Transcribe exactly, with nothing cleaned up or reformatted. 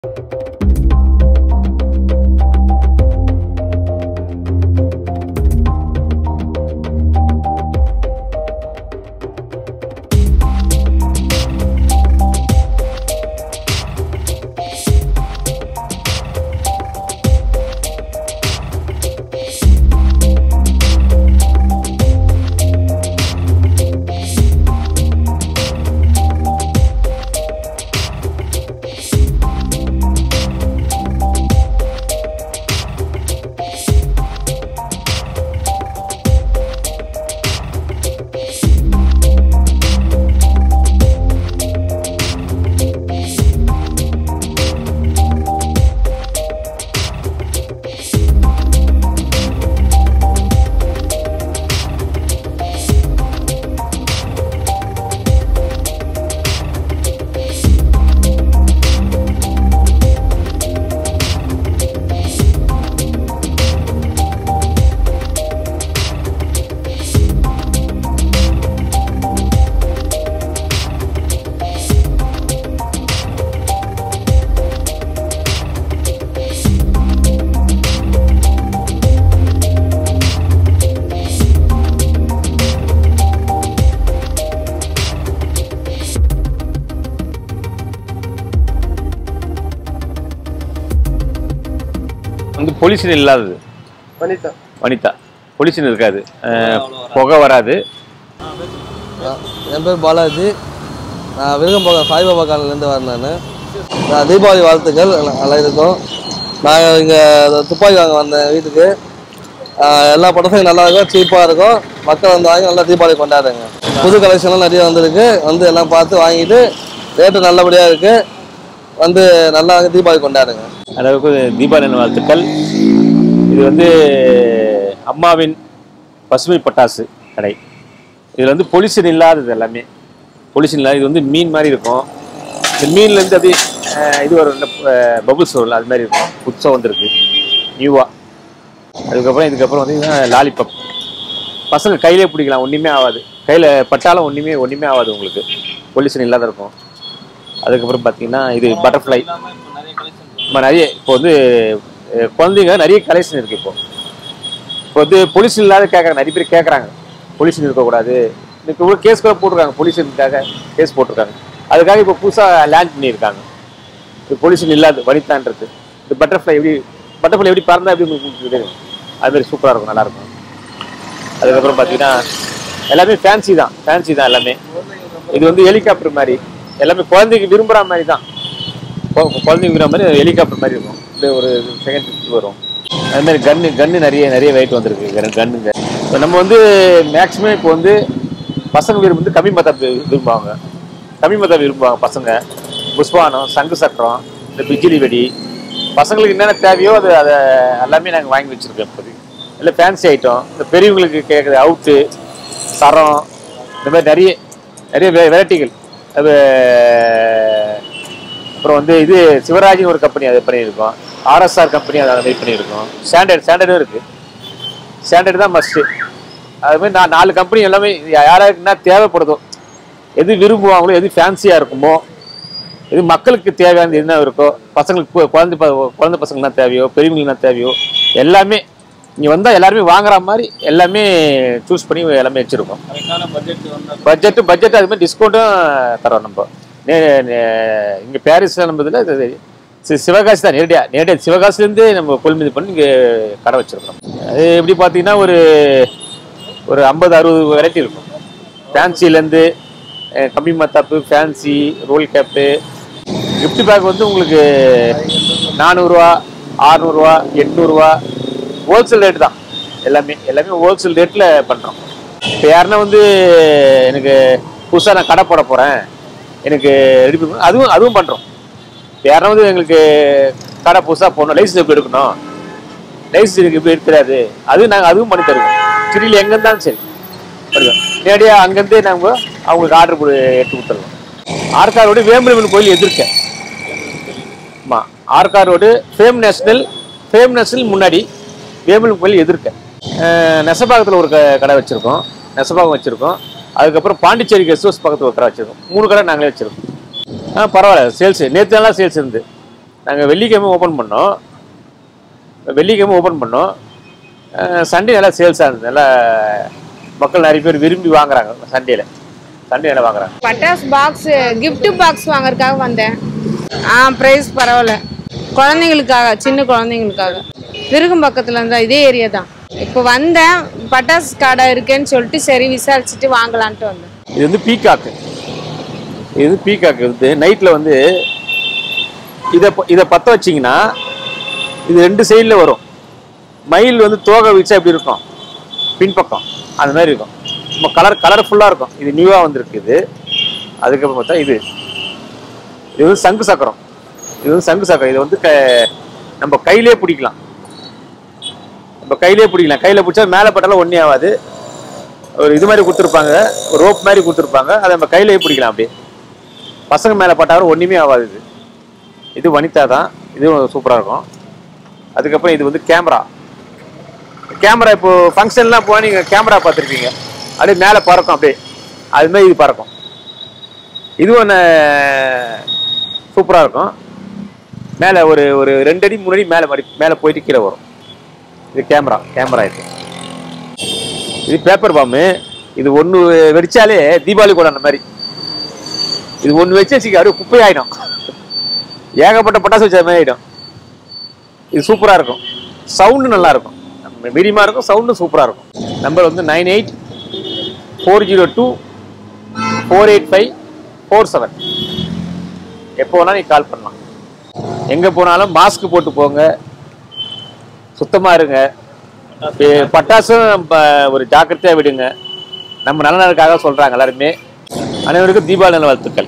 வந்து பொல்யூஷன் இல்லாதது வனிதா வனிதா பொல்யூஷன் இருக்காது, புகை வராது. என் பேர் பாலாஜி, நான் விருகம்பாக்கம் சாய்பாபா காலனிலேருந்து வரேன். நான் தீபாவளி வாழ்த்துக்கள் நல்லா இருக்கும். நாங்கள் இங்கே துப்பாக்கி வாங்க வந்தேன் வீட்டுக்கு. எல்லா படத்தையும் நல்லா இருக்கும், சீப்பாக இருக்கும். மக்கள் வந்து வாங்கி நல்லா தீபாவளி கொண்டாடுங்க. புது கலெக்ஷன்லாம் நிறைய வந்துருக்கு, வந்து எல்லாம் பார்த்து வாங்கிட்டு ரேட்டு நல்லபடியாக இருக்குது, வந்து நல்லா தீபாவளி கொண்டாடுங்க. அளவுக்கு தீபாவளி வாழ்த்துக்கள். இது வந்து அம்மாவின் பசுமை பட்டாசு கடை. இதில் வந்து பொல்யூஷன் இல்லாதது, எல்லாமே பொல்யூஷன் இல்லாத. இது வந்து மீன் மாதிரி இருக்கும். இந்த மீன்லேருந்து அப்படியே இது ஒரு பபுள்ஸ் வரல, அது மாதிரி இருக்கும். புதுசாக வந்துருக்கு நியூவா. அதுக்கப்புறம் இதுக்கப்புறம் வந்து லாலிபப் பசங்க கையிலே பிடிக்கலாம், ஒன்றுமே ஆகாது. கையில் பட்டாலும் ஒன்றுமே ஒன்றுமே ஆகாது, உங்களுக்கு பொல்யூஷன் இல்லாத இருக்கும். அதுக்கப்புறம் பார்த்தீங்கன்னா இது பட்டர்ஃப்ளை. நம்ம நிறைய இப்போ வந்து குழந்தைங்க நிறைய கலெக்ஷன் இருக்குது. இப்போ இப்போ வந்து பொல்யூஷன் இல்லாத கேட்குறாங்க, நிறைய பேர் கேட்குறாங்க. பொல்யூஷன் இருக்கக்கூடாது, இன்னைக்கு இவ்வளோ கேஸ் கூட போட்டிருக்காங்க, பொல்யூஷனுக்காக கேஸ் போட்டிருக்காங்க. அதுக்காக இப்போ புதுசாக லேண்ட் பண்ணியிருக்காங்க. இது பொல்யூஷன் இல்லாத வனிதான்றது. இந்த பட்டர்ஃப்ளை எப்படி பட்டர்ஃப்ளை எப்படி பறந்தா எப்படி உங்களுக்கு தெரியும், அதுமாதிரி சூப்பராக இருக்கும், நல்லாயிருக்கும். அதுக்கப்புறம் பார்த்தீங்கன்னா எல்லாமே ஃபேன்சி தான், ஃபேன்சி தான் எல்லாமே. இது வந்து ஹெலிகாப்டர் மாதிரி, எல்லாமே குழந்தைக்கு விரும்புகிற மாதிரி தான். குழந்தைங்க விரும்புகிற மாதிரி ஹெலிகாப்டர் மாதிரி இருக்கும். இது ஒரு செகண்ட் வரும். அது மாதிரி கன்னு கன்னு நிறைய நிறைய வெயிட் வந்திருக்கு கன்னுங்க. இப்போ நம்ம வந்து மேக்ஸிமம் இப்போ வந்து பசங்க விரும்பி வந்து கம்மி மத்தாப்பு விரும்புவாங்க, கம்மி மத்தாப்பு விரும்புவாங்க பசங்க. புஷ்பானம், சங்கு சக்கரம், இந்த பிஜிலி வெடி, பசங்களுக்கு என்னென்ன தேவையோ அது அதை எல்லாமே நாங்கள் வாங்கி வச்சுருக்கோம். இப்போதைக்கு இல்லை ஃபேன்சி ஐட்டம். இந்த பெரியவங்களுக்கு கேட்குறது அவுட்டு, சரம், இந்த மாதிரி நிறைய நிறைய வெ வெரைட்டிகள். அது அப்புறம் வந்து இது சிவராஜின்னு ஒரு கம்பெனி அதை பண்ணியிருக்கோம். ஆர்எஸ்ஆர் கம்பெனி அதை மாதிரி பண்ணியிருக்கோம். ஸ்டாண்டர்ட் ஸ்டாண்டர்டும் இருக்குது. ஸ்டாண்டர்ட் தான் மஸ்ட்டு. அதுமாதிரி நான் நாலு கம்பெனி எல்லாமே யாராருக்கு என்ன தேவைப்படுதோ, எது விரும்புவாங்களோ, எது ஃபேன்சியாக இருக்குமோ, எது மக்களுக்கு தேவையானது என்ன இருக்கோ, பசங்களுக்கு குழந்தை குழந்தை பசங்களுக்கு என்ன தேவையோ, பெரியவங்களுக்கு என்ன தேவையோ எல்லாமே இங்கே வந்தால் எல்லாருமே வாங்குற மாதிரி எல்லாமே சூஸ் பண்ணி எல்லாமே வச்சுருக்கோம். பட்ஜெட்டு பட்ஜெட்டு அது மாதிரி டிஸ்கவுண்ட்டும் தரோம். நம்ம நே இங்கே பாரிஸில் நம்ம இதில் சிவகாசி தான் நேரடியாக நேரடியாக சிவகாசிலேருந்து நம்ம கொள்முதல் பண்ணி இங்கே கடை வச்சுருக்கோம். அது எப்படி பார்த்தீங்கன்னா ஒரு ஒரு ஐம்பது அறுபது வெரைட்டி இருக்கும். ஃபேன்சிலேருந்து கம்மி மத்தாப்பு, fancy, roll cap. Gift pack வந்து உங்களுக்கு நானூறுரூவா, ஆறுநூறுவா, எட்நூறுரூவா ஹோல்சேல் ரேட்டு தான். எல்லாமே எல்லாமே ஹோல்சேல் ரேட்டில் பண்ணுறோம். இப்போ யாருன்னா வந்து எனக்கு புதுசாக நான் கடை போட போகிறேன், எனக்கு ரெடி பண்ணணும், அதுவும் அதுவும் பண்ணுறோம். இப்போ யாருன்னா வந்து எங்களுக்கு கடை புதுசாக போடணும், லைசன்ஸ் எப்படி எடுக்கணும், லைசன்ஸ் எனக்கு எப்படி எடுத்துறாது, அது நாங்கள் அதுவும் பண்ணி தருவோம். சிறியில் எங்கே இருந்தாலும் சரி பண்ணுவோம். நேரடியாக அங்கேருந்தே நாங்கள் அவங்களுக்கு ஆர்டர் கொடு எடுத்து கொடுத்துருவோம். ஆர்காரோடு வேம்பலமன் கோயில் எதிர்க்க. ஆமாம், ஆர்காரோடு ஃபேம் நேஷனல் ஃபேம் நேஷனல் முன்னாடி வேம்பலமன் கோயில் எதிர்க்க. நெசப்பாக்கத்தில் ஒரு க கடை வச்சுருக்கோம், நெசப்பாக்கம் வச்சுருக்கோம். அதுக்கப்புறம் பாண்டிச்சேரி கெஸ்ட் ஹவுஸ் பக்கத்தில் ஒரு கடை வச்சுருக்கோம். மூணு கடை நாங்களே வச்சுருக்கோம். ஆ பரவாயில்ல, சேல்ஸு நேற்று நல்லா சேல்ஸ் இருந்து நாங்கள் வெள்ளிக்கிழமை ஓப்பன் பண்ணோம் வெள்ளிக்கிழமை ஓப்பன் பண்ணோம் சண்டே நல்லா சேல்ஸாக இருந்தது. நல்லா மக்கள் நிறைய பேர் விரும்பி வாங்குறாங்க. சண்டேல சண்டே நல்லா வாங்குறாங்க. பட்டாஸ் பாக்ஸ் கிஃப்ட் பாக்ஸ் வாங்குறதுக்காக வந்தேன். ஆ ப்ரைஸ் பரவாயில்ல. குழந்தைங்களுக்காக, சின்ன குழந்தைங்களுக்காக. விருகம் பக்கத்தில் இருந்தால் இதே ஏரியா தான். இப்போ வந்தேன், பட்டாஸ் கடை இருக்கேன்னு சொல்லிட்டு சரி விசாரிச்சுட்டு வாங்கலான்ட்டு வந்தேன். இது வந்து பீகாக்கு. இது வந்து பீகாக்கு வந்து நைட்டில் வந்து இதை இதை பற்ற வச்சிங்கன்னா இது ரெண்டு சைடில் வரும். மயில் வந்து தோகை வச்சா எப்படி இருக்கும், பின்பக்கம் அந்த மாதிரி இருக்கும். நம்ம கலர் கலர்ஃபுல்லாக இருக்கும். இது நியூவாக வந்துருக்கு. இது அதுக்கப்புறம் பார்த்தா இது இது வந்து சங்கு சக்கரம். இது வந்து சங்கு சக்கரம். இது வந்து க நம்ம கையிலே பிடிக்கலாம். நம்ம கையிலே பிடிக்கலாம். கையில் பிடிச்சா மேலே பட்டாலும் ஒன்றே ஆகாது. ஒரு இது மாதிரி கொடுத்துருப்பாங்க, ஒரு ரோப் மாதிரி கொடுத்துருப்பாங்க. அதை நம்ம கையிலே பிடிக்கலாம். அப்படியே பசங்க மேலே பட்டாலும் ஒன்றுமே ஆகாது. இது இது வனிதா தான். இதுவும் சூப்பராக இருக்கும். அதுக்கப்புறம் இது வந்து கேமரா. கேமரா இப்போ ஃபங்க்ஷன்லாம் போனால் நீங்கள் கேமரா பார்த்துருப்பீங்க, அப்படியே மேலே பறக்கும். அப்படியே அதுமாதிரி இது பறக்கும். இது ஒன்று சூப்பராக இருக்கும். மேலே ஒரு ஒரு ரெண்டு அடி மூணு அடி மேலே மடி மேலே போயிட்டு கீழே வரும். இது கேமரா கேமரா இது இது பேப்பர் பாம்பு. இது ஒன்று வெடிச்சாலே தீபாவளி கூட அந்த மாதிரி. இது ஒன்று வச்சு வச்சுக்க அப்படியே குப்பையாயிடும். ஏகப்பட்ட பட்டாசு வச்ச மாதிரி ஆகிடும். இது சூப்பராக இருக்கும். சவுண்டு நல்லா இருக்கும். மீடியமாக இருக்கும். சவுண்டு சூப்பராக இருக்கும். நம்பர் வந்து nine eight four zero two four eight five four seven. எப்போ வேணால் நீங்கள் கால் பண்ணலாம். எங்கே போனாலும் மாஸ்க் போட்டு போங்க, சுத்தமாக இருங்க. பட்டாசும் ஒரு ஜாக்கிரதையாக விடுங்க. நம்ம நல்ல நாளுக்காக சொல்கிறாங்க எல்லாருமே. அனைவருக்கும் தீபாவளி நல்வாழ்த்துக்கள்.